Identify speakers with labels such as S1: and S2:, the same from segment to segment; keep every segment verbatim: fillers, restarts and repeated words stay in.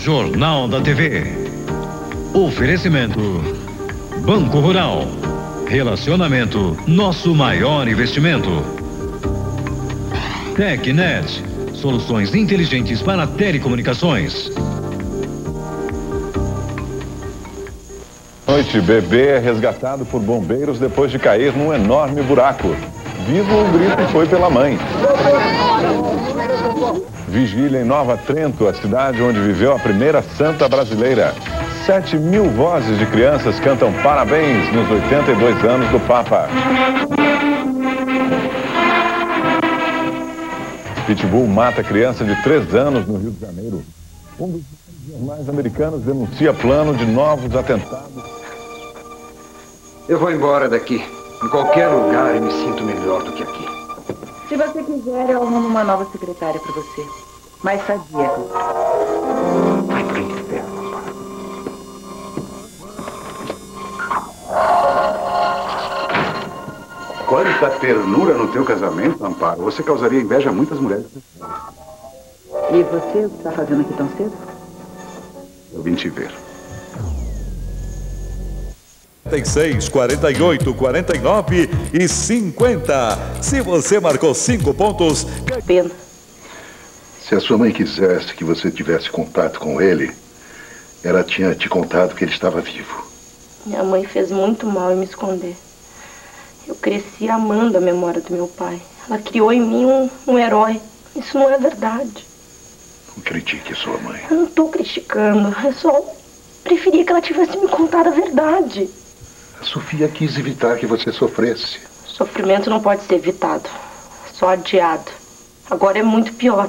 S1: Jornal da T V. Oferecimento Banco Rural. Relacionamento, nosso maior investimento. TecNet, soluções inteligentes para telecomunicações.
S2: Noite, bebê é resgatado por bombeiros depois de cair num enorme buraco. Vivo, o grito foi pela mãe. Vigília em Nova Trento, a cidade onde viveu a primeira santa brasileira. Sete mil vozes de crianças cantam parabéns nos oitenta e dois anos do Papa. Pitbull mata criança de três anos no Rio de Janeiro. Um dos jornais americanos denuncia plano de novos atentados.
S3: Eu vou embora daqui. Em qualquer lugar eu me sinto melhor do que aqui.
S4: Se você quiser, eu arrumo uma nova secretária para você. Mais sadia.
S3: Vai pro inferno, Amparo.
S5: Quanta ternura no teu casamento, Amparo. Você causaria inveja a muitas mulheres.
S4: E você, o que está fazendo aqui tão cedo?
S5: Eu vim te ver.
S6: quarenta e seis, quarenta e oito, quarenta e nove e cinquenta. Se você marcou cinco pontos...
S4: Pena.
S5: Se a sua mãe quisesse que você tivesse contato com ele, ela tinha te contado que ele estava vivo.
S7: Minha mãe fez muito mal em me esconder. Eu cresci amando a memória do meu pai. Ela criou em mim um, um herói. Isso não é verdade.
S5: Não critique a sua mãe.
S7: Eu não estou criticando. Eu só preferia que ela tivesse me contado a verdade.
S5: A Sofia quis evitar que você sofresse.
S7: O sofrimento não pode ser evitado, só adiado. Agora é muito pior.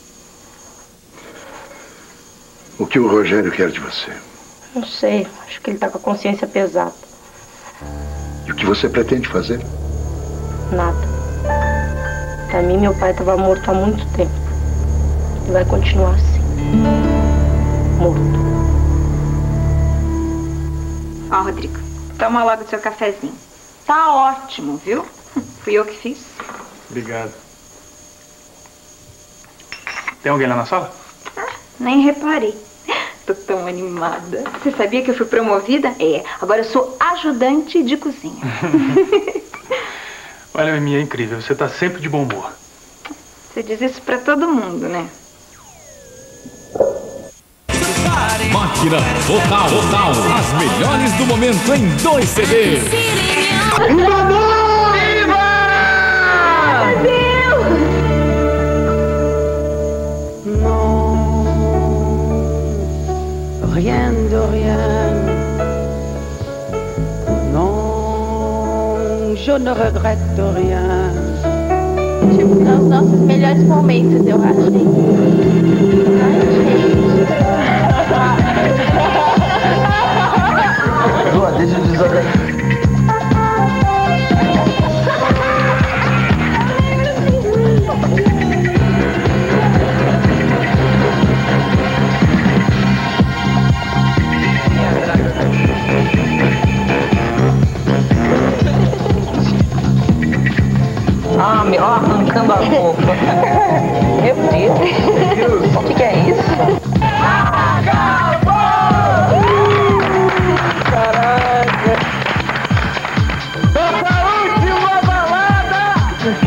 S5: O que o Rogério quer de você?
S7: Não sei, acho que ele está com a consciência pesada.
S5: E o que você pretende fazer?
S7: Nada. Pra mim, meu pai estava morto há muito tempo. E vai continuar assim. Morto.
S8: Ó, Rodrigo, toma logo o seu cafezinho. Tá ótimo, viu? Fui eu que fiz.
S9: Obrigado. Tem alguém lá na sala?
S8: Ah, nem reparei. Tô tão animada. Você sabia que eu fui promovida? É, agora eu sou ajudante de cozinha.
S9: Olha, Mimi, é incrível. Você tá sempre de bom humor.
S8: Você diz isso pra todo mundo, né?
S1: Máquina Total, Total. As melhores do momento em dois C Ds.
S10: Rien de rien. Non, je ne regrette rien.
S7: Tipo, são os nossos melhores momentos, eu achei.
S3: Lua, deixa eu desorar.
S4: Ah, meu, ó, arrancando a roupa. Meu Deus. O que, que é isso? Acabou! Caraca! Nossa última balada!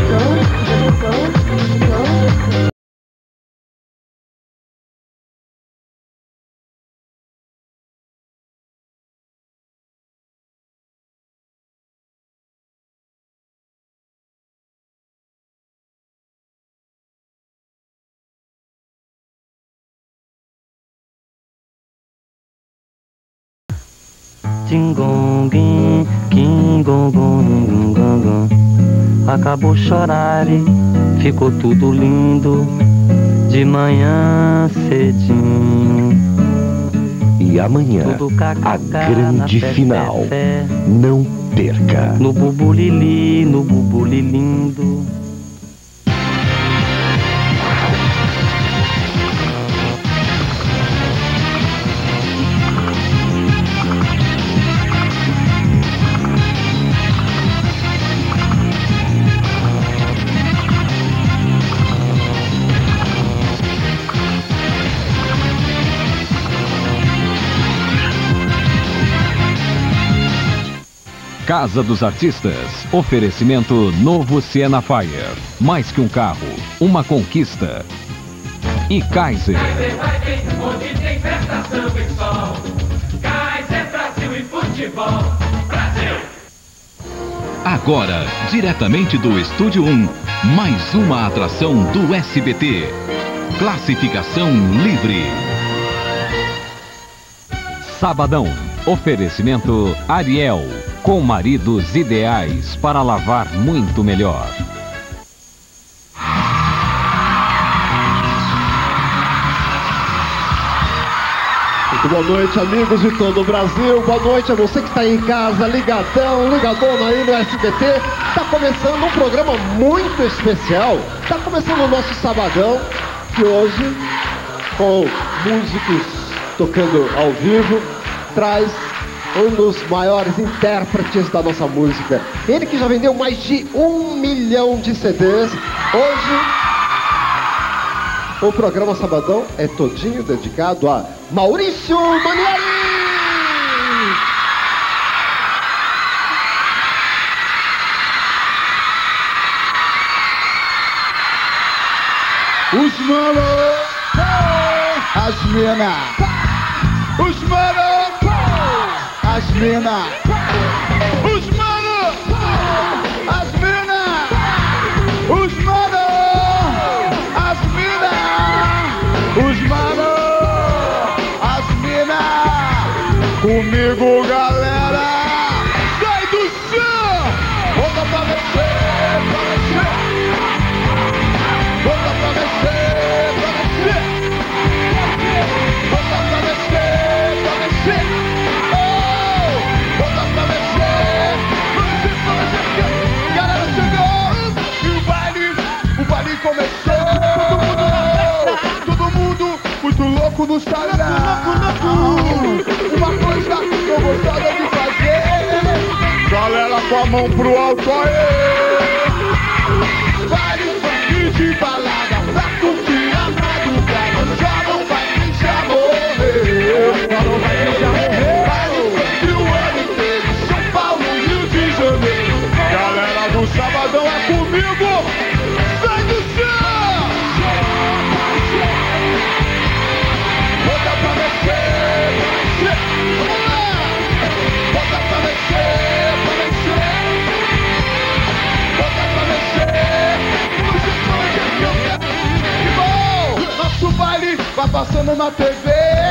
S11: Ding-gong, ding-gong, acabou chorar, ficou tudo lindo de manhã cedinho.
S12: E amanhã, a grande final. Não perca.
S11: No bubulili, no bubuli lindo.
S1: Casa dos Artistas. Oferecimento novo Siena Fire. Mais que um carro, uma conquista. E Kaiser.
S13: Onde tem festa, samba e sol. Kaiser, Brasil e futebol. Brasil!
S1: Agora, diretamente do Estúdio um, mais uma atração do S B T. Classificação livre. Sabadão. Oferecimento Ariel. Com maridos ideais para lavar muito melhor.
S14: Muito boa noite, amigos de todo o Brasil. Boa noite a você que está aí em casa, ligadão, ligadona aí no S B T. Está começando um programa muito especial. Está começando o nosso Sabadão, que hoje, com músicos tocando ao vivo, traz um dos maiores intérpretes da nossa música. Ele que já vendeu mais de um milhão de C Ds. Hoje, o programa Sabadão é todinho dedicado a Maurício Manieri!
S15: Os mano, as mina, os mano, as mina, os mano, as mina, os mano, as mina, os mano, as mina, comigo galera, sai do chão, volta pra mexer, pra mexer, volta pra mexer, pra mexer, volta pra mexer, pra mexer. Começou, todo mundo muito louco no salão. Uma coisa que eu gostava de fazer, galera com a mão pro alto aí. Vários banquinhos de balada pra curtir a madrugada. Já não vai deixar morrer, já não vai deixar morrer. Vários banquinhos o ano inteiro, São Paulo, Rio de Janeiro. Galera do Sabadão é comigo. Nosso baile vai passando na T V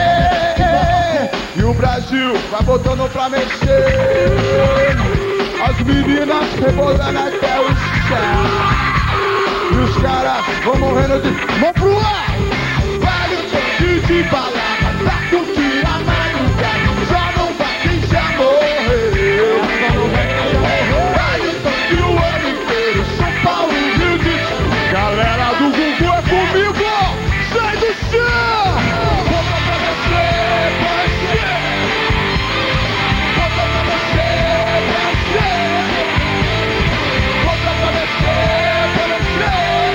S15: e o Brasil vai botando pra mexer. As meninas rebolando até o chão e os caras vão morrendo de mão pro ar. Vale um pouquinho de balada pra curtir a madrugada. Já não vai deixar morrer, já não vai deixar morrer. Vale um pouquinho o ano inteiro, São Paulo, Rio de Janeiro. Galera do Gugu é comigo. Sai do chão! Volta pra mexer, pra mexer! Volta pra mexer, pra mexer! Volta pra mexer, pra mexer!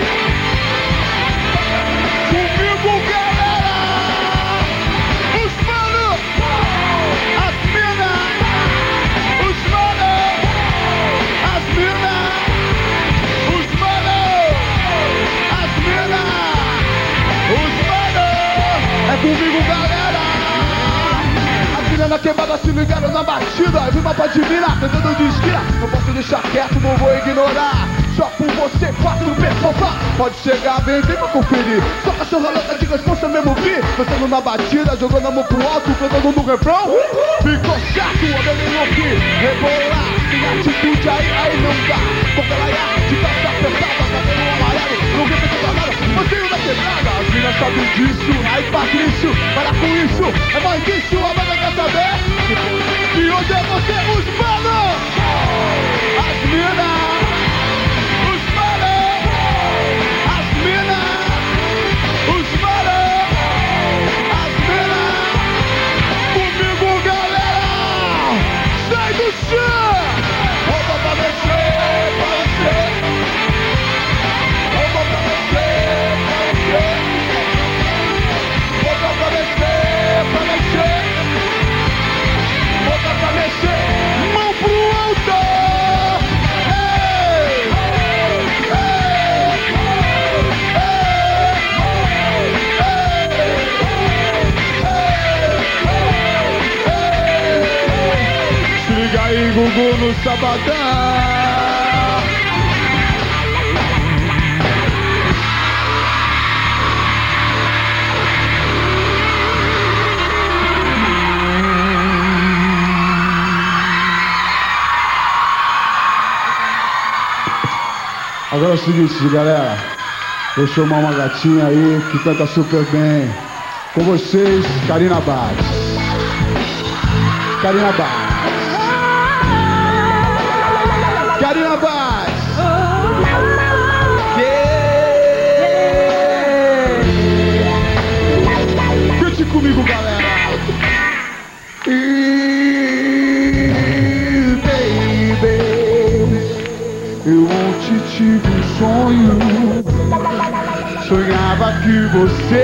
S15: Comigo, galera! Os mano! As mina! Os mano! As mina! Os mano! As mina! Os mano, é comigo galera. As meninas na queimada se ligaram na batida. Vi uma pode virar, tentando de esquina. Não posso deixar quieto, não vou ignorar. Só por você, quatro pessoas. Pode chegar, vem, vem pra conferir. Só cachorra louca de resposta mesmo vi. Pensando na batida, jogando a mão pro alto, cantando no refrão. Ficou chato, olha nem aqui. Rebolar, tem atitude aí, aí não dá. Porque ela é de calça apertada, cabelo amarelo. Não repete nada, mantenho na quebrada. As minas sabem disso, aí Patrício, para com isso. É mais disso, a banda quer saber. E hoje é você, os manos. As minas. Os manos. As minas. Os manos. As minas. Comigo, galera. Sai do chão. Volta pra mexer, pra mexer. Volta pra mexer, pra mexer. Volta pra mexer, pra mexer. domingo no sabadão. Agora é o seguinte, galera. Vou chamar uma gatinha aí que canta super bem. Com vocês, Karina Barros. Karina Barros. Karina Barros. Yeah. Cante comigo, galera. E, baby, eu ontem tive um sonho. Sonhava que você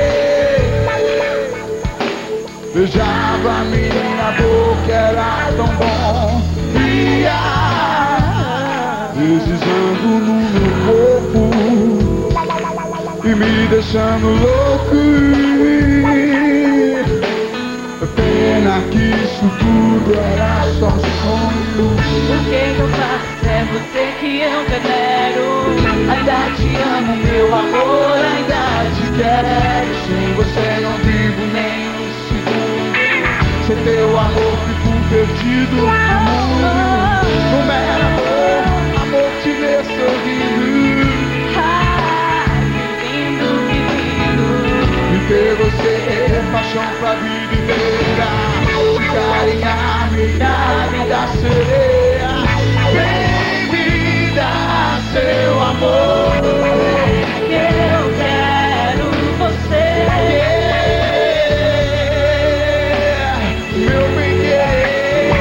S15: beijava minha boca, era tão bom. Ia deslizando no meu corpo e me deixando louco. Pena que isso tudo era só um sonho.
S16: O que eu faço é você que eu venero. Ainda te amo, meu amor, ainda te quero.
S15: Sem você não vivo nem um segundo. Sem teu amor fico perdido no mundo. Como era amor, amor te ver sorrindo.
S16: Ah, que lindo, que lindo.
S15: E ter você é paixão pra vida inteira. Te carinhar, me dar, me dar sereia. Vem me dar seu amor.
S16: Que eu quero você.
S15: Yeah. Meu bem querer.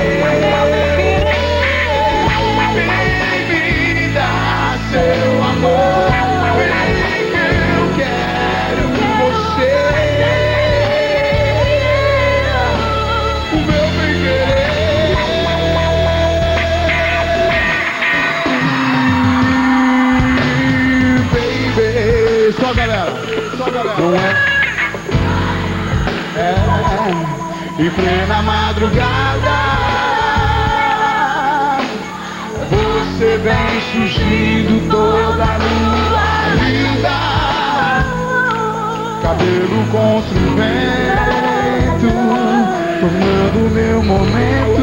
S15: Vem me dar seu amor. Vem que eu quero você. O meu bem querer. Baby. Só galera, só galera. Não é? É. Em plena madrugada você vem surgindo toda lua linda. Cabelo contra o vento, tornando meu momento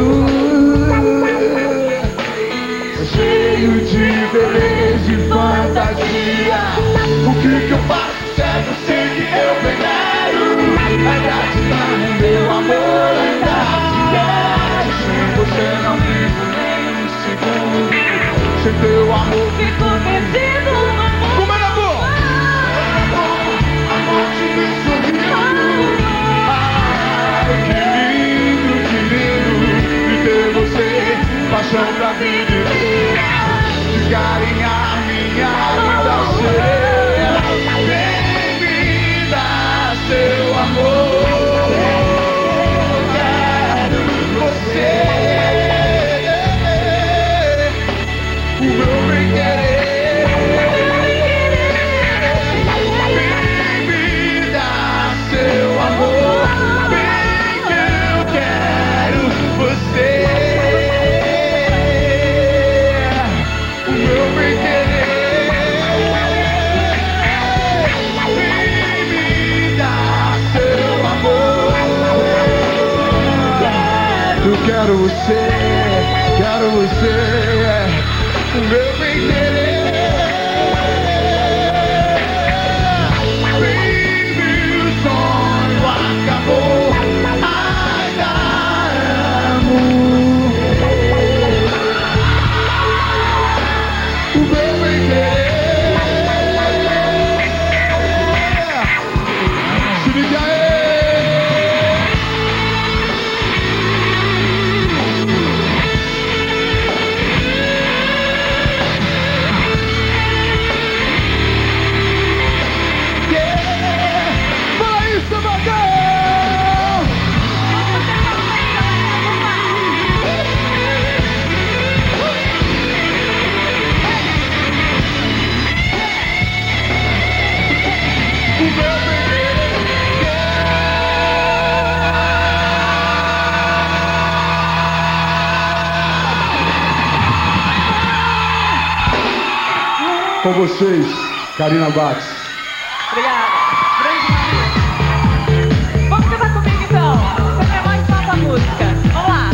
S15: cheio de beleza e fantasia. O que que eu faço se é você que eu venero? Ainda te amo, meu amor, ainda te quero. Sem você não vivo nem um segundo. Sem teu amor fico perdido no mundo. Como é, amor? Amor, amor te vê sorrindo. Ai, que lindo, que lindo de ter você, paixão pra vida inteira. De carinhar minha vida sereia. Vem me dar seu amor. Eu quero você. O meu bem querer. Vem me dar seu amor. Vem que eu quero você. O meu bem querer. Vem me dar seu amor. Eu quero você, quero você. O meu bem querer. Baby, o sonho acabou. Ainda amo. O meu bem querer. Se liga aí.
S14: Com vocês, Karina Bax.
S16: Obrigada. Grande Maria. Vamos cantar comigo então. Você quer mais falar a música? Vamos lá.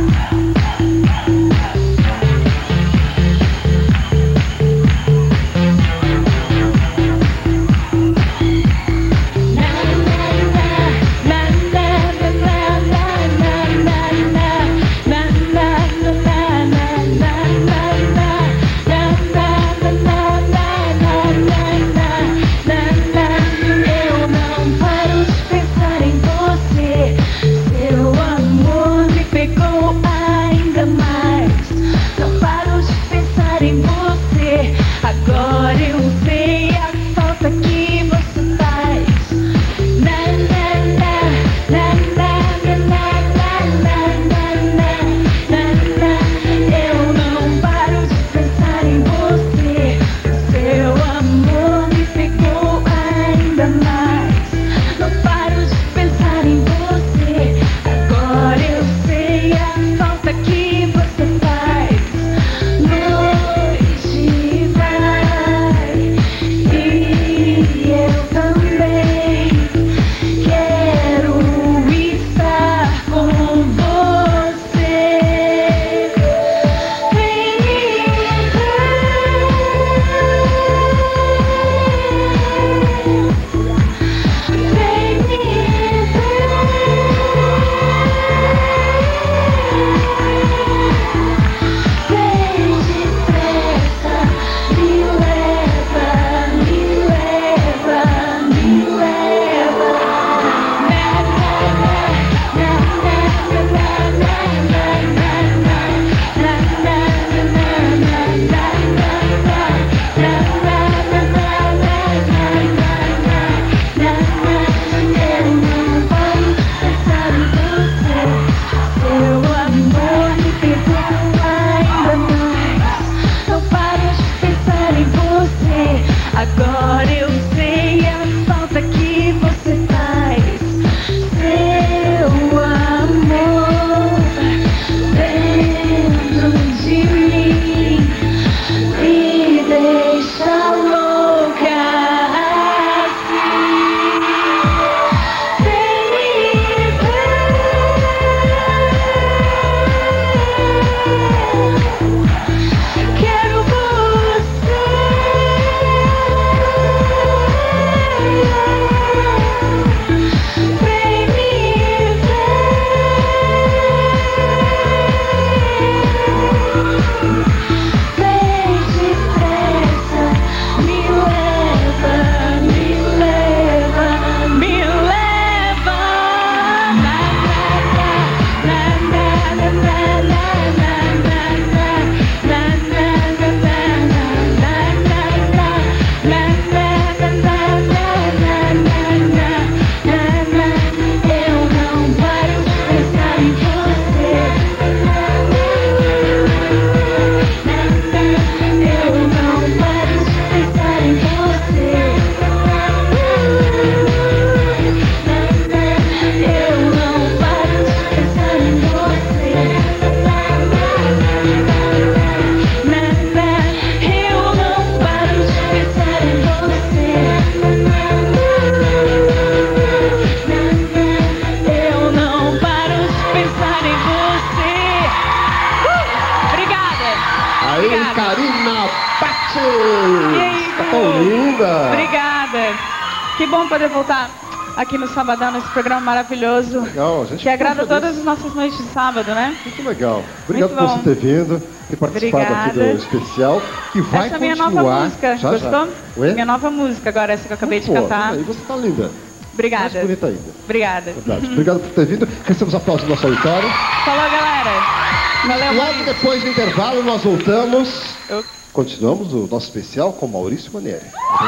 S16: Que bom poder voltar aqui no Sabadão, nesse programa maravilhoso.
S14: Legal, a gente
S16: que agrada
S14: feliz.
S16: todas as nossas noites de sábado, né?
S14: Muito legal. Obrigado
S16: Muito
S14: por você ter vindo, ter participado
S16: Obrigada.
S14: aqui do especial. Que vai
S16: essa é a minha
S14: continuar.
S16: nova música,
S14: já,
S16: gostou?
S14: Já. Ué?
S16: Minha nova música agora, essa que eu acabei
S14: Pô,
S16: de cantar.
S14: Aí você tá linda.
S16: Obrigada.
S14: Mais bonita ainda.
S16: Obrigada.
S14: Verdade. Obrigado por ter vindo. Recebemos aplausos do nosso auditório.
S16: Falou, galera. Valeu,
S14: Logo
S16: Maurício.
S14: depois do intervalo, nós voltamos.
S16: Eu...
S14: Continuamos o nosso especial com Maurício Manieri.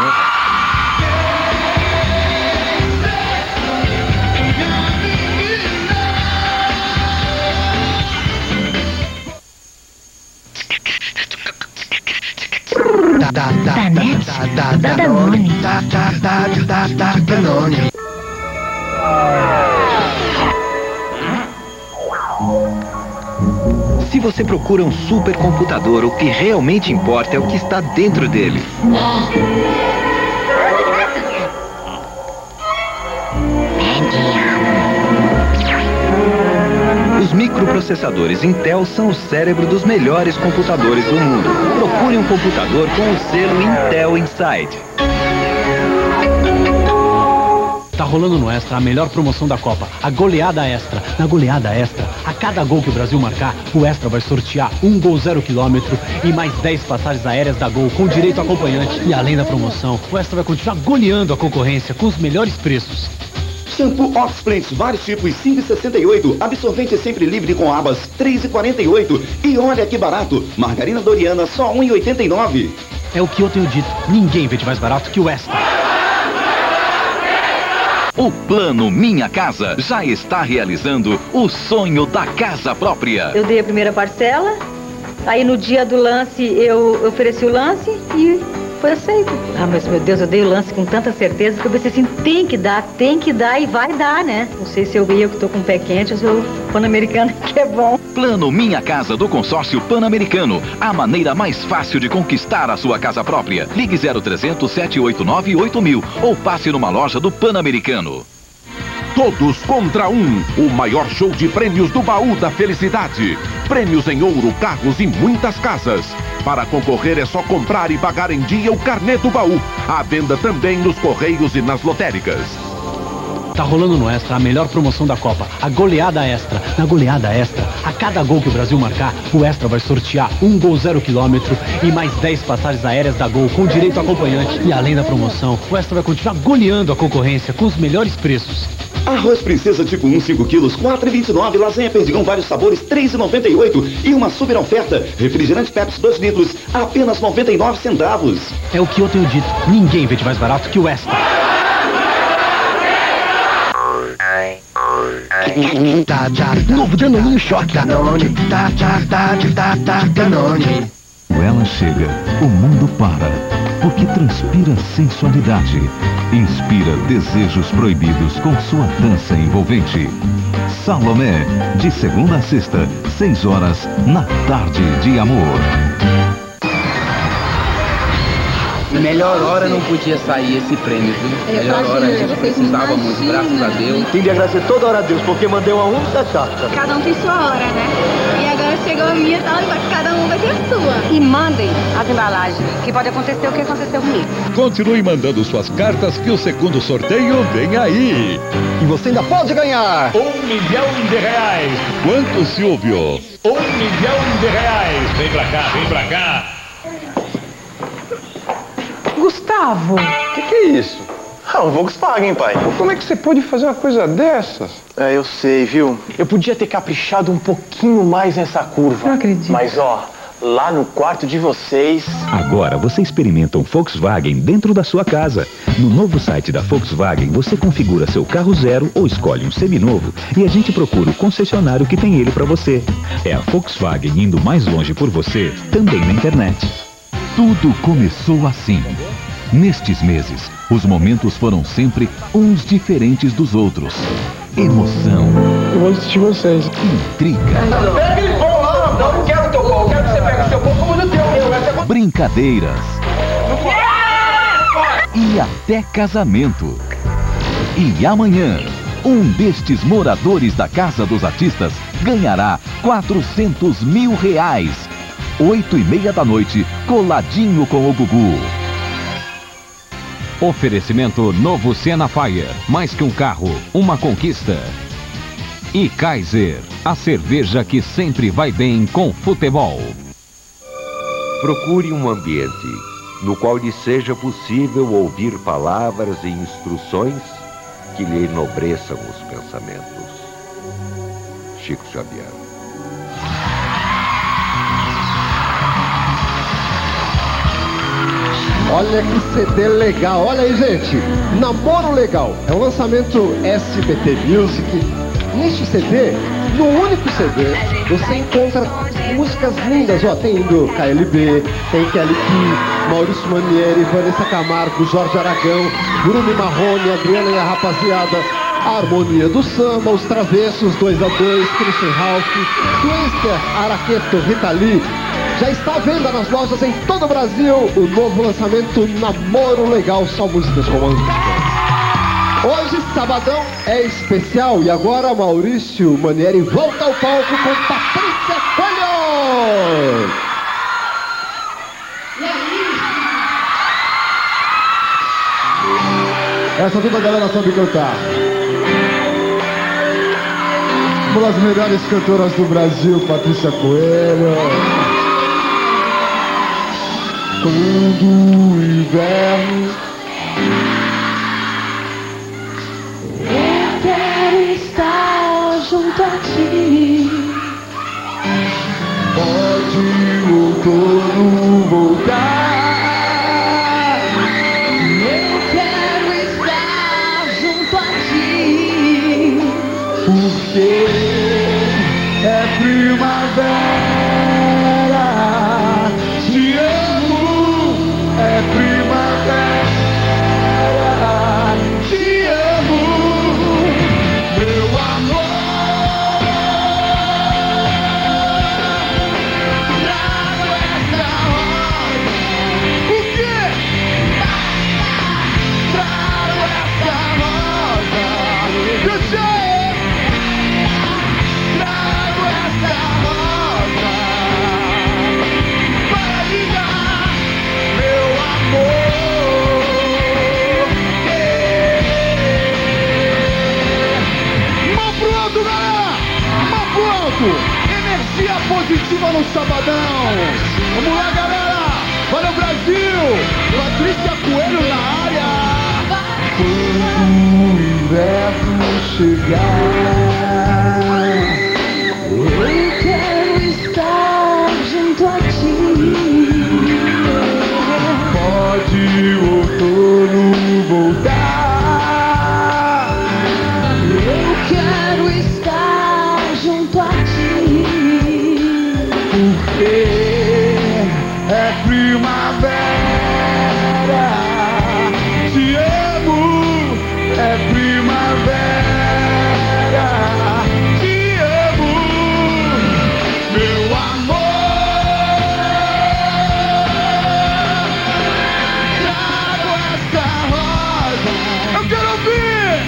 S15: Danone.
S17: Se você procura um supercomputador, o que realmente importa é o que está dentro dele. Os microprocessadores Intel são o cérebro dos melhores computadores do mundo. Procure um computador com o selo Intel Inside.
S18: Tá rolando no Extra a melhor promoção da Copa, a goleada extra. Na goleada extra, a cada gol que o Brasil marcar, o Extra vai sortear um gol zero quilômetro e mais dez passagens aéreas da Gol com direito a acompanhante. E além da promoção, o Extra vai continuar goleando a concorrência com os melhores preços.
S19: Shampoo Oxplants, vários tipos, cinco reais e sessenta e oito centavos. Absorvente sempre livre com abas, três reais e quarenta e oito centavos. E olha que barato, margarina Doriana, só um real e oitenta e nove centavos.
S18: É o que eu tenho dito, ninguém vende mais barato que o Extra.
S1: O Plano Minha Casa já está realizando o sonho da casa própria.
S8: Eu dei a primeira parcela, aí no dia do lance eu ofereci o lance e foi aceito. Ah, mas meu Deus, eu dei o lance com tanta certeza que eu pensei assim, tem que dar, tem que dar e vai dar, né? Não sei se eu eu que tô com o pé quente ou se eu Pan-Americano que é bom.
S1: Plano Minha Casa do consórcio Pan-Americano. A maneira mais fácil de conquistar a sua casa própria. Ligue zero trezentos, sete oito nove, oito mil ou passe numa loja do Pan-Americano.
S20: Todos contra um, o maior show de prêmios do Baú da Felicidade. Prêmios em ouro, carros e muitas casas. Para concorrer é só comprar e pagar em dia o carnê do baú. À venda também nos Correios e nas lotéricas.
S18: Tá rolando no Extra a melhor promoção da Copa, a goleada extra. Na goleada extra, a cada gol que o Brasil marcar, o Extra vai sortear um gol zero quilômetro e mais dez passagens aéreas da Gol com direito a acompanhante. E além da promoção, o Extra vai continuar goleando a concorrência com os melhores preços.
S19: Arroz Princesa tipo um, cinco quilos, quatro reais e vinte e nove centavos. Lasanha Perdigão, vários sabores, três reais e noventa e oito centavos. E uma super oferta, refrigerante Pepsi dois litros, apenas noventa e nove centavos.
S18: É o que eu tenho dito, ninguém vende mais barato que o Extra.
S12: Novo Danoninho Choque. Danone. Danone.
S1: Quando ela chega, o mundo para, porque transpira sensualidade, inspira desejos proibidos com sua dança envolvente. Salomé, de segunda a sexta, seis horas, na Tarde de Amor.
S21: Melhor hora não podia sair esse prêmio, viu? Melhor hora a gente precisava muito, graças a Deus.
S14: Tem de agradecer toda hora a Deus, porque mandei uma única carta.
S22: Cada um tem sua hora, né? E agora chegou a minha, tá? Cada um vai ter a sua.
S23: E mandem as embalagens, que pode acontecer o que aconteceu comigo.
S6: Continue mandando suas cartas que o segundo sorteio vem aí.
S14: E você ainda pode ganhar
S6: um milhão de reais. Quanto, Silvio? Um milhão de reais. Vem pra cá, vem pra cá.
S24: Gustavo!
S25: O que, que é isso? Ah, um Volkswagen, pai.
S24: Como é que você pode fazer uma coisa dessas?
S25: É, eu sei, viu? Eu podia ter caprichado um pouquinho mais nessa curva.
S24: Não acredito.
S25: Mas, ó, lá no quarto de vocês...
S1: Agora você experimenta um Volkswagen dentro da sua casa. No novo site da Volkswagen, você configura seu carro zero ou escolhe um seminovo e a gente procura o concessionário que tem ele para você. É a Volkswagen indo mais longe por você, também na internet. Tudo começou assim. Nestes meses, os momentos foram sempre uns diferentes dos outros. Emoção.
S24: Eu vou assistir vocês.
S1: Intriga.
S25: Pega aquele pão lá, não, não quero o teu pão, quero que você pegue o seu pão como o teu. Eu,
S1: brincadeiras. E até casamento. E amanhã, um destes moradores da Casa dos Artistas ganhará quatrocentos mil reais. Oito e meia da noite, coladinho com o Gugu. Oferecimento novo Siena Fire. Mais que um carro, uma conquista. E Kaiser, a cerveja que sempre vai bem com futebol.
S26: Procure um ambiente no qual lhe seja possível ouvir palavras e instruções que lhe enobreçam os pensamentos. Chico Xavier.
S14: Olha que C D legal, olha aí, gente. Namoro Legal é um lançamento S B T Music. Neste C D, no único C D, você encontra músicas lindas. Ó, tem do K L B, tem Kelly Key, Maurício Manieri, Vanessa Camargo, Jorge Aragão, Bruno Marrone, Adriana e a rapaziada. A Harmonia do Samba, Os Travessos, dois a dois, Christian Ralph, Twister, Araqueto, Rita Lee. Já está à venda nas lojas em todo o Brasil o novo lançamento Namoro Legal, só músicas românticas. Hoje, sabadão, é especial e agora Maurício Manieri volta ao palco com Patrícia Coelho.
S15: E aí?
S14: Essa toda a galera sabe cantar. Uma das melhores cantoras do Brasil, Patrícia Coelho. Quando o inverno
S16: eu quero estar junto a ti.
S14: Pode o outono voltar.
S16: Eu quero estar junto a ti.
S14: Porque é primavera. Te amo, é primavera. Te amo, meu amor. Trago essa rosa. O quê? Trago essa rosa. Eu sei. Trago essa rosa para lhe dar, meu amor. Mão pro alto, galera! Mão pro alto! Energia positiva no sabadão! Vamos lá, galera! Valeu, Brasil! Patrícia Coelho na área! Quando o inverno chegar,
S16: Eu quero estar junto a ti.
S14: pode o outono voltar.
S16: Eu quero estar junto a ti.
S14: Porque é primavera. Te amo, é primavera. Te amo, meu amor. Trago essa rosa. Eu quero ouvir.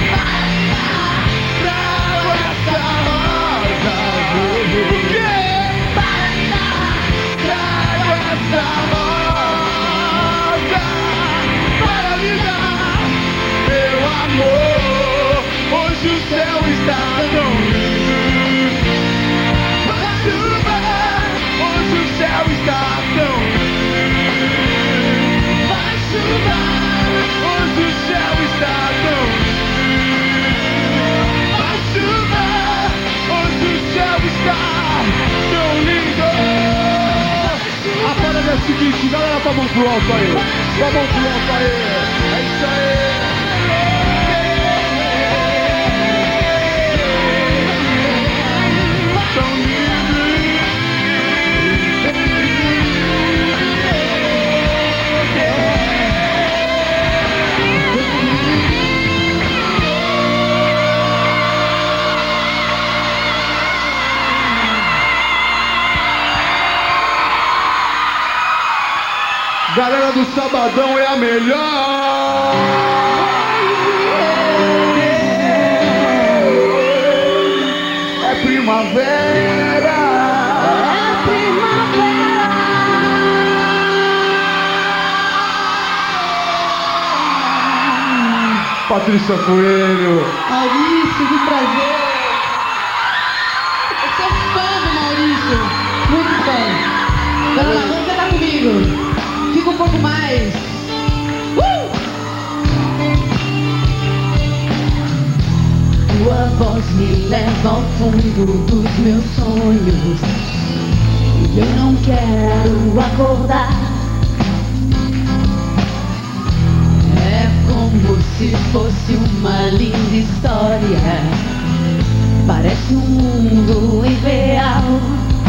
S14: Trago essa rosa. Por quê? Trago essa rosa para lhe dar, meu amor. Hoje o céu está tão lindo. Vai chover. Hoje o céu está tão lindo. Vai chover. Hoje o céu está tão lindo. Vai chover. Hoje o céu está tão lindo. A parada é a seguinte, galera, com a mão pro alto aí. Com a mão pro alto aí. É isso aí. Tão lindo. Galera do Sabadão é a melhor! É primavera!
S16: É primavera.
S14: Patrícia Coelho!
S2: Maurício, que prazer! Eu sou fã do Maurício, muito fã. Galera, vamos cantar comigo. Fica um pouco mais. Uh!
S16: Tua voz me leva ao fundo dos meus sonhos. E eu não quero acordar. É como se fosse uma linda história. Parece um mundo irreal.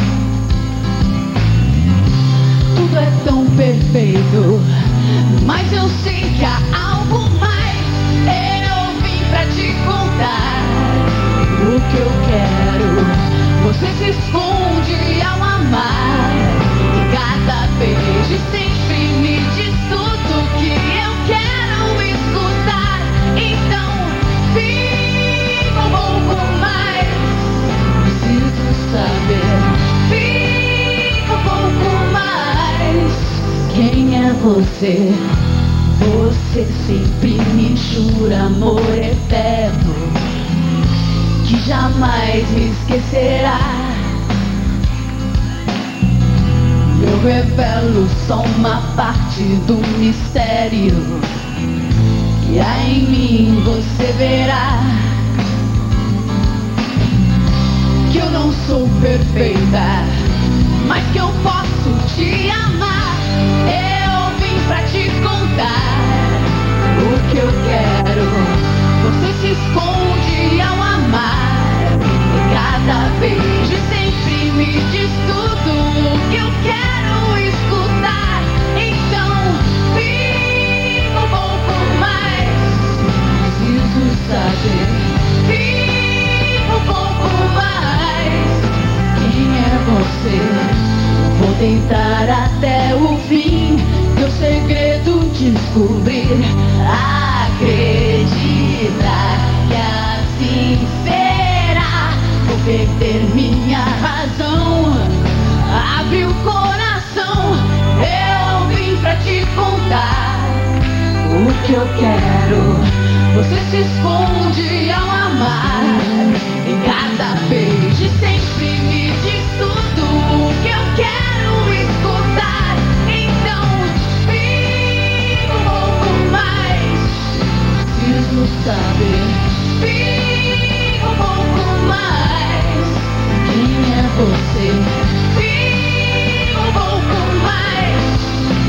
S16: Tudo é tão perfeito, mas eu sei que há algo mais. Eu vim pra te contar. você. Você sempre me jura amor eterno, que jamais me esquecerá. Eu revelo só uma parte do mistério que há em mim, você verá. Que eu não sou perfeita, mas que eu posso te amar. Eu vim pra te contar o que eu quero. Você se esconde ao amar, e cada beijo sempre me diz tudo o que eu quero escutar. Então fica um pouco mais, preciso saber. Fica um pouco mais, quem é você? Vou tentar até o fim, teu segredo descobrir. Acreditar que assim será. Vou perder minha razão, abre o coração. Eu vim pra te contar o que eu quero. Você se esconde ao amar, em cada beijo sempre me diz tudo o que eu quero escutar. Então fica um pouco mais, preciso saber. Fica um pouco mais, quem é você? Fica um pouco mais,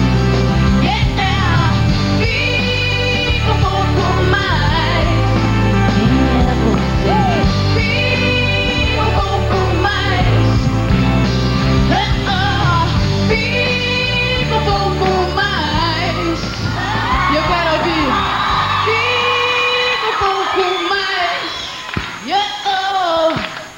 S16: yeah. Fica um pouco mais, quem é você? Fica um pouco mais, oh, oh. Fica um pouco mais. E eu quero ouvir. Fica um pouco mais, yeah, oh.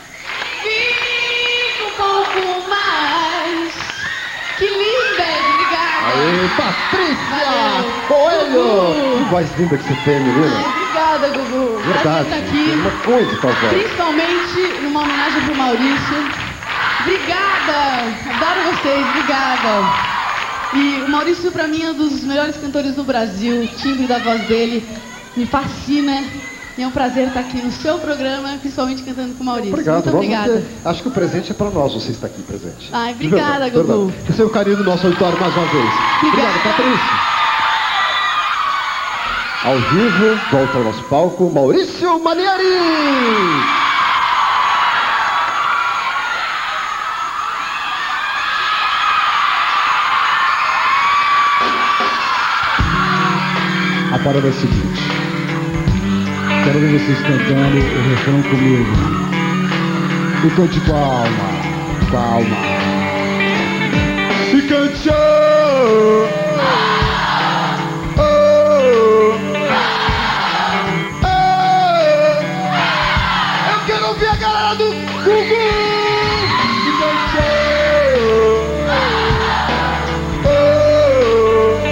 S16: Fica um pouco mais. Que linda, obrigada.
S14: Aê, Patrícia Coelho! Que voz linda que você tem, menina.
S2: Ai, obrigada, Gugu.
S14: Verdade,
S2: Prazer estar aqui.
S14: tem uma coisa com a voz.
S2: Principalmente numa homenagem pro Maurício. Obrigada! Adoro vocês, obrigada. E o Maurício, pra mim, é um dos melhores cantores do Brasil. O timbre da voz dele me fascina. E é um prazer estar aqui no seu programa, principalmente cantando com o Maurício.
S14: Obrigado.
S2: Muito
S14: Vamos
S2: obrigada.
S14: ter- Acho que o presente é para nós, você está aqui presente.
S2: Ai,
S14: De
S2: obrigada,
S14: verdade,
S2: Gugu.
S14: verdade. Receba o carinho do nosso auditório mais uma vez. Obrigado, Patrícia. Ao vivo, volta ao nosso palco, Maurício Manieri!
S3: A parada é a seguinte. Quero ver vocês cantando o refrão comigo. E cante com a alma, com a alma.
S15: E cante oh, oh, oh. Eu quero ouvir a galera do Gugu. E cante oh, oh,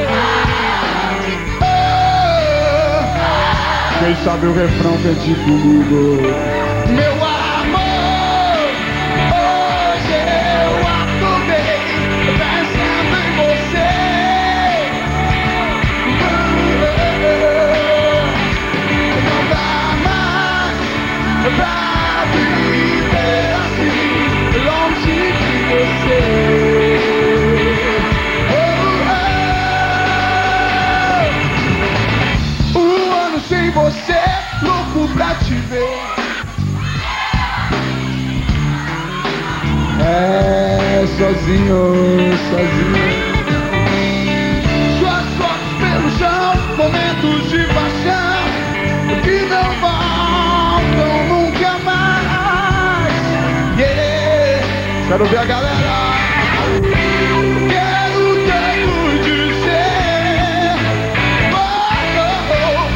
S15: oh.
S3: Quem sabe o refrão cante comigo.
S15: Meu amor, hoje eu acordei pensando em você. Não dá mais pra viver assim, longe de você. Oh, oh. Um ano sem você, louco pra te ver.
S3: É, sozinho, sozinho.
S15: Suas fotos pelo chão, momentos de paixão que não voltam nunca mais. Yeah. Quero ver a galera. Quero tanto dizer. Oh, oh, oh.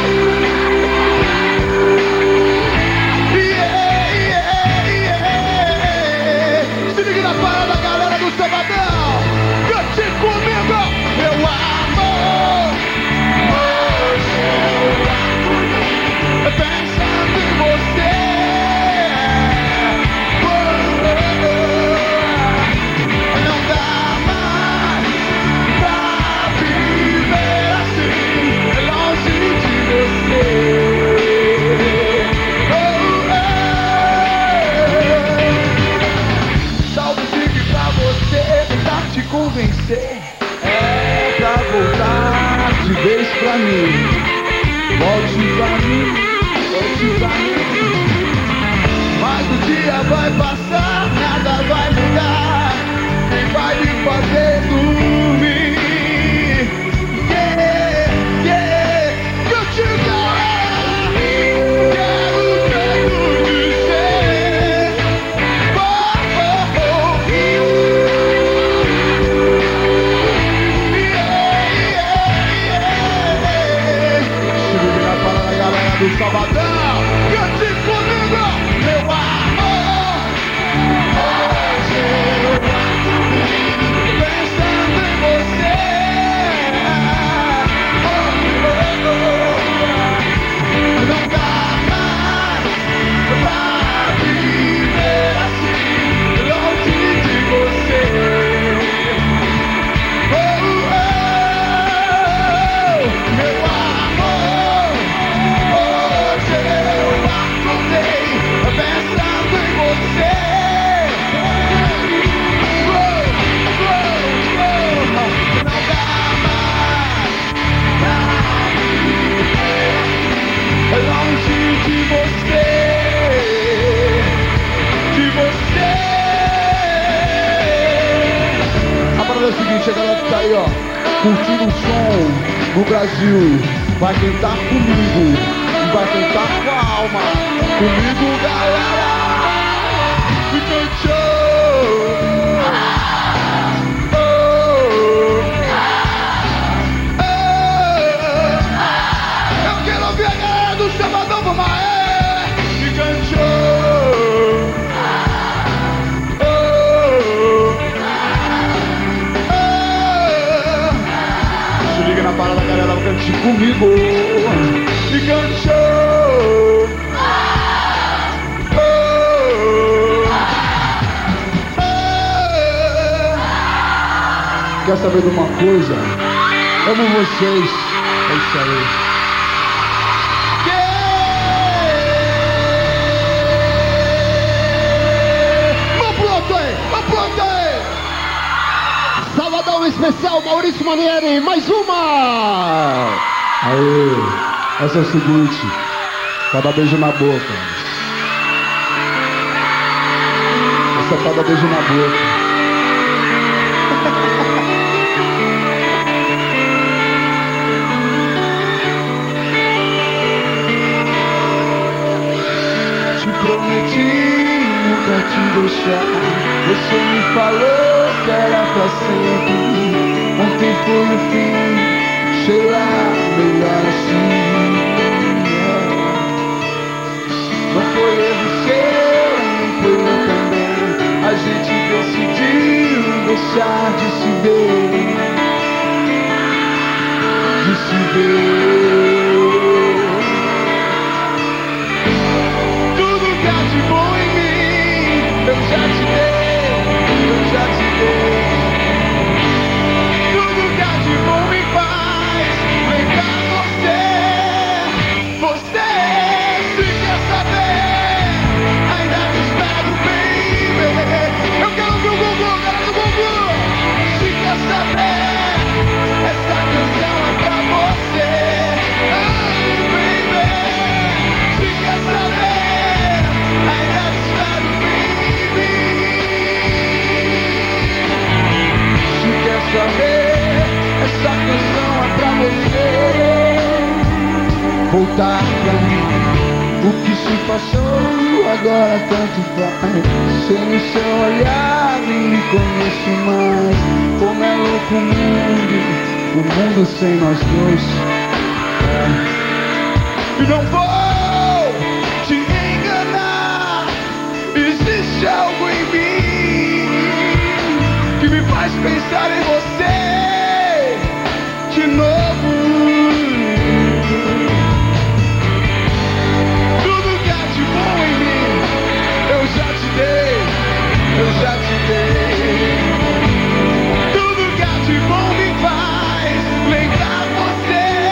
S15: Yeah, yeah, yeah. Se liga na parada, galera do Sabadão. Cante comigo, meu amor. Hoje eu acordei pensando em você. Oh, oh, oh. Volte pra mim, volte pra mim. Mas o dia vai passar, nada vai mudar. Quem vai me fazer dormir? Yeah, yeah, que eu te quero, quero tanto dizer. Oh, oh, oh. Yeah, yeah, yeah. Se liga para a galera do Sabadão, cante comigo, meu amor. Hoje eu acordo pensando em você. Oh, oh, oh. Não dá mais pra viver assim, longe de você. Oh, oh, meu amor. Hoje eu acordei pensando em você. Oh, oh, oh. Não dá mais pra viver longe de você, de você.
S14: A parada é a seguinte, a galera que tá aí, ó, curtindo o som no Brasil, vai cantar comigo, e vai cantar com a alma, comigo, galera, e cantou. Oh, oh, eu quero ouvir a galera do Sabadão, vamos aí, e cantou. Oh, se liga na parada, galera, vai cantar comigo e cantou. Oh, oh. Quer saber de uma coisa? Amo vocês. É isso aí. Vamos pronto aí, vamos pronto aí. Sabadão especial, Maurício Manieri, mais uma! Aê, essa é o seguinte, cada beijo na boca. Essa é cada beijo na boca.
S15: Te prometi nunca te deixar. Você me falou que era pra sempre. Ontem foi o fim, sei lá, melhor assim. Não foi erro seu, nem foi meu também. A gente decidiu deixar de se ver, de se ver. Tudo que há de bom em mim, eu já te dei, eu já te dei. Tudo que há de bom me faz lembrar você. Você, se quer saber, ainda te espero, baby. Eu quero ouvir o Gugu, galera do Gugu. Se quer saber, essa canção é pra você. Ai, baby. Se quer saber, ainda te espero, baby. Se quer saber, essa canção é pra você. Voltar pra mim, o que se passou agora tanto faz. Sem o seu olhar nem me conheço mais. Como é louco o mundo, o mundo sem nós dois. E não vou te enganar, existe algo em mim que me faz pensar em você de novo. Tudo que há de bom em mim, eu já te dei, eu já te dei. Tudo que há de bom me faz lembrar você.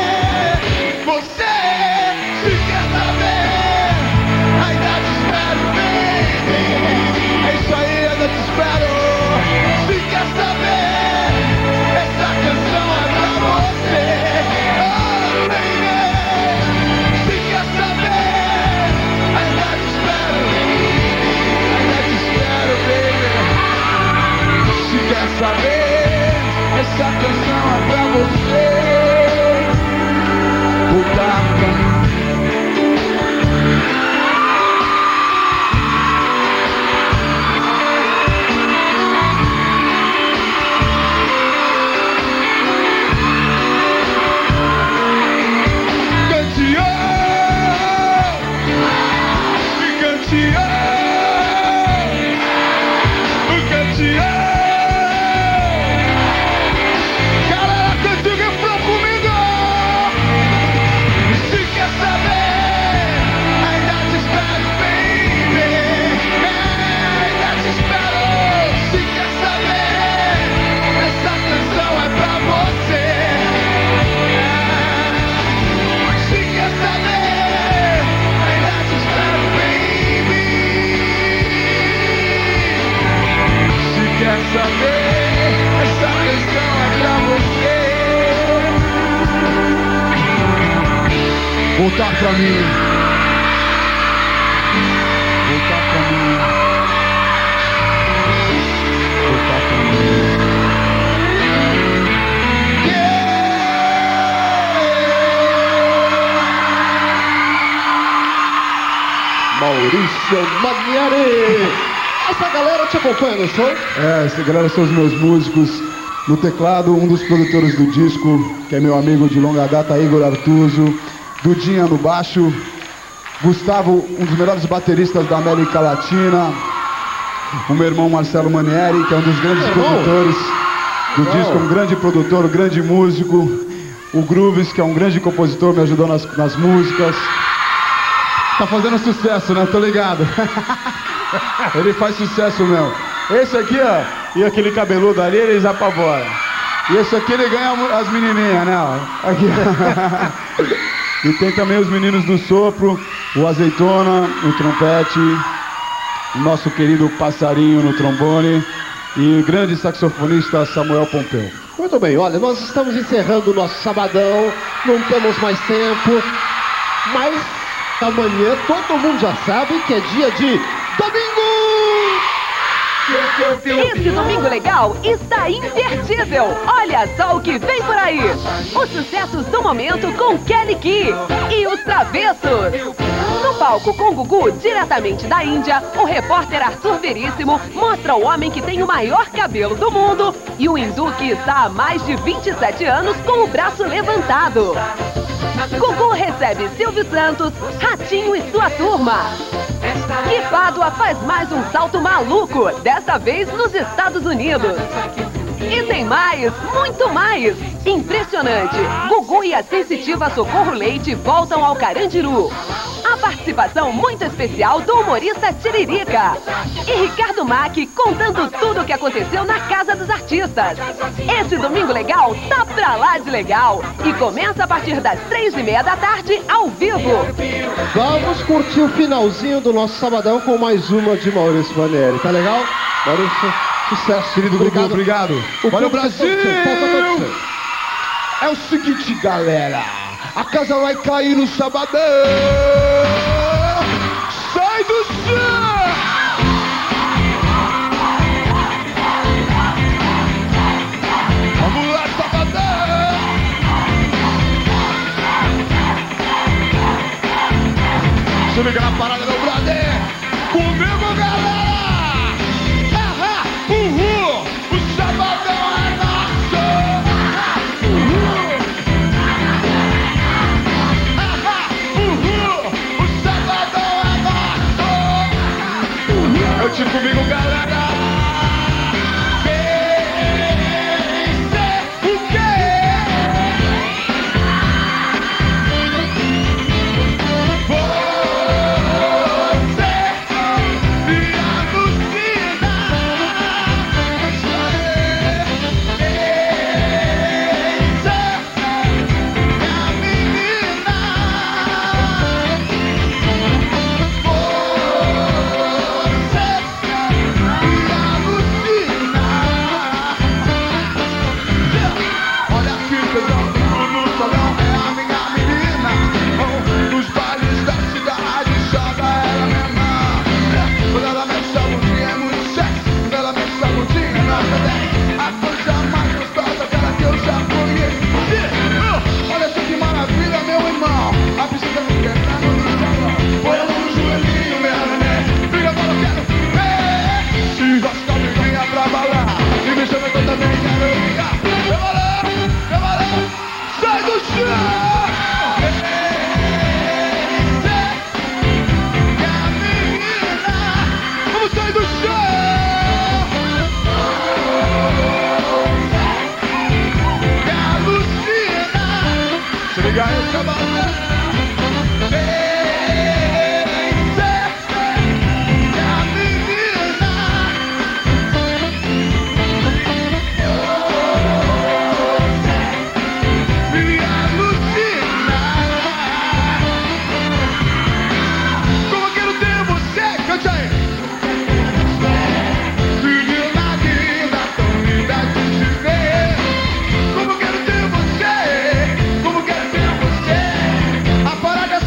S3: Voltar pra mim. Voltar pra mim. Voltar pra mim.
S14: Maurício Manieri. Essa galera te acompanha no show?
S3: É, essa galera são os meus músicos. No teclado, um dos produtores do disco, que é meu amigo de longa data, Igor Artuso. Dudinha no baixo. Gustavo, um dos melhores bateristas da América Latina. O meu irmão Marcelo Manieri, que é um dos grandes produtores do disco, um grande produtor, um grande músico. O Grooves, que é um grande compositor, me ajudou nas, nas músicas. Tá fazendo sucesso, né? Tô ligado. Ele faz sucesso mesmo. Esse aqui, ó, e aquele cabeludo ali, eles apavoram. E esse aqui, ele ganha as menininhas, né? Ó. Aqui. E tem também os meninos do sopro, o Azeitona no trompete, o nosso querido Passarinho no trombone e o grande saxofonista Samuel Pompeu.
S14: Muito bem, olha, nós estamos encerrando o nosso sabadão, não temos mais tempo, mas amanhã todo mundo já sabe que é dia de domingo!
S4: Esse domingo legal está imperdível. Olha só o que vem por aí. Os sucessos do momento com Kelly Key e os Travessos. No palco com Gugu, diretamente da Índia, o repórter Arthur Veríssimo mostra o homem que tem o maior cabelo do mundo e o hindu que está há mais de vinte e sete anos com o braço levantado. Gugu recebe Silvio Santos, Ratinho e sua turma. E Pádua faz mais um salto maluco, dessa vez nos Estados Unidos. E tem mais, muito mais. Impressionante. Gugu e a sensitiva Socorro Leite voltam ao Carandiru. A participação muito especial do humorista Tiririca. E Ricardo Mack contando tudo o que aconteceu na Casa dos Artistas. Esse domingo legal tá pra lá de legal. E começa a partir das três e meia da tarde, ao vivo.
S14: Vamos curtir o finalzinho do nosso sabadão com mais uma de Maurício Manieri, tá legal? Maurício, sucesso, querido.
S3: Gugu, obrigado. Valeu, Brasil!
S14: É o seguinte, galera. A casa vai cair no sabadão. Sai do chão! Vamos lá, sabadão! Se liga na parada, meu brother! Comigo, galera! Ah, uhul! O sabadão é nosso! Uhul! Eu te comigo, galera. Quem ser o quê? Você e a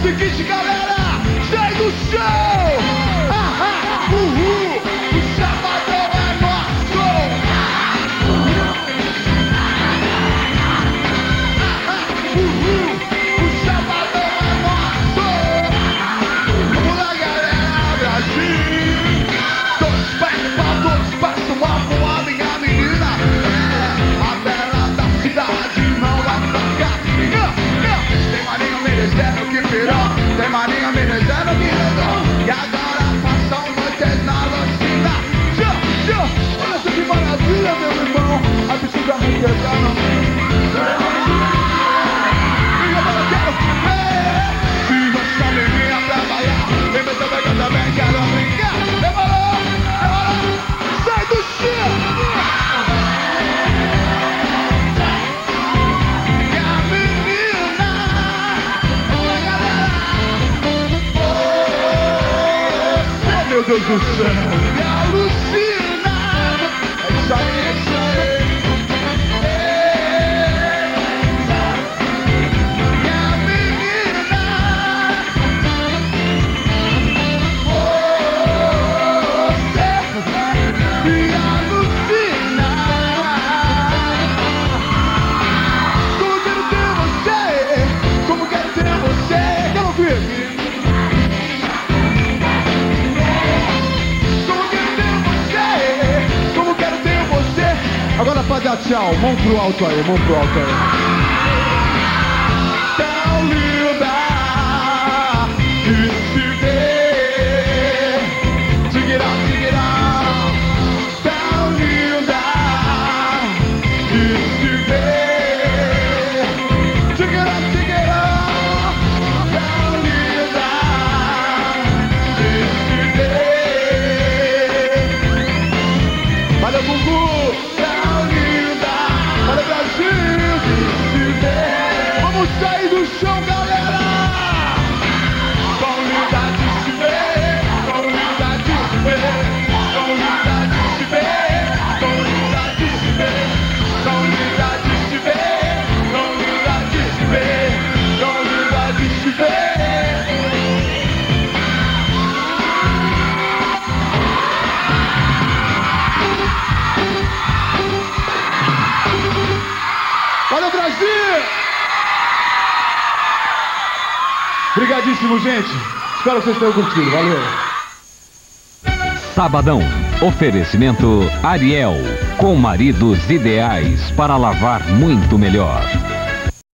S15: seguinte, galera, sai do chão! Ahá, uhul, o sabadão é nosso! Ahá, uhul, o sabadão é nosso! Vamos lá, galera, Brasil! Todos pés pra todos, passam mal com a minha menina. É, a bela da cidade não vai tocar. Tem maninho me dizendo que pirou, tem maninho me dizendo que redou. E agora passam noites na locina. Tchau, tchau, olha só que maravilha, meu irmão. Absurdamente eterno. E agora eu quero ver. Siga essa menina pra bailar. Vem ver também que eu também quero brincar. Demorou, demorou. Sai do chão. E a menina. Oh, meu Deus do céu. Me alucina. É isso aí, é isso aí. E a menina. Você me alucina. Como quero ter você. Como quero ter você. Quero ouvir aqui. Como quero ter você.
S3: Agora pra dar tchau, mão pro alto aí, mão pro alto aí.
S15: Tão linda de se ver. Check it out, check it out. Tão linda de se ver. Check it out, check it out. Tão linda de se ver. Valeu, Gugu. Tão linda. Valeu, Brasil. De se ver. Vamos sair do chão, galera. Tão linda de se ver. Tão linda de se ver. Tão linda de se ver. Tão linda de se ver. Tão linda de se ver. Tão linda de se ver. Tão linda de se ver.
S3: Valeu, Brasil! Obrigadíssimo, gente. Espero que vocês tenham curtido. Valeu.
S5: Sabadão. Oferecimento Ariel. Com maridos ideais para lavar muito melhor.